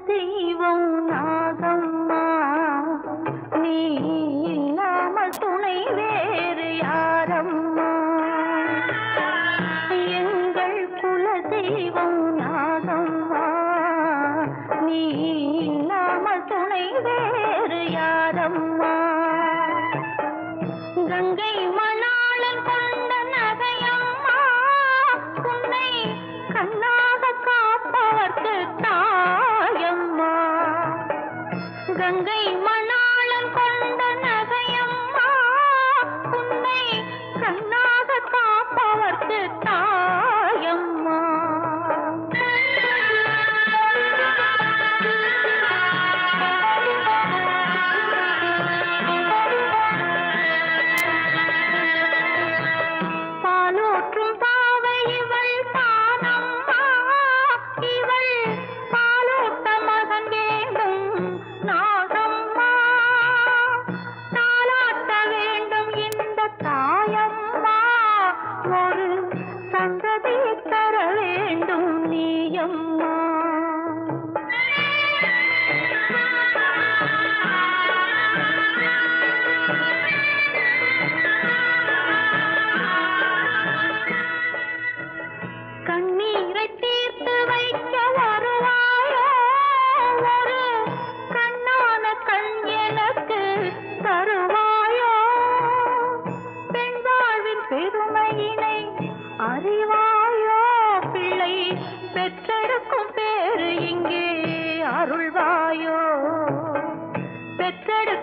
தெய்வம் நாகம்மா, நீ இல்லாமல் துணை வேறு யாரம்மா? எங்கள் குல தெய்வம் நாகம்மா, நீ இல்லாமல் துணை வேறு யாரம்மா? கங்கை மணாளன் கொண்ட நகையம்மா, உன்னை கண்ணாக காப்பவர்க்கு தாயம்மா. கங்கை மணாளன் கொண்ட நகையம்மா, உன்னை கண்ணாக காப்பவர்க்கு தாயம்மா. பாலூற்றும் பாவை இவள் தானம்மா, இவள் பாலூட்ட மகன் வேண்டும் நாகம்மா. தாலாட்ட வேண்டும் இந்த தாயம்மா, ஒரு சந்ததி தர வேண்டும் நீயம்மா. கண்ணீரை தீர்த்து வைக்க வருவாயோ, ஒரு கண்ணான கண் எனக்கு தருவாயோ? பெண் வாழ்வின் பெருமையினை அறிவாயோ? பிள்ளை பெற்றெடுக்கும் பேரு இங்கே அருள்வாயோ? பெற்றெடு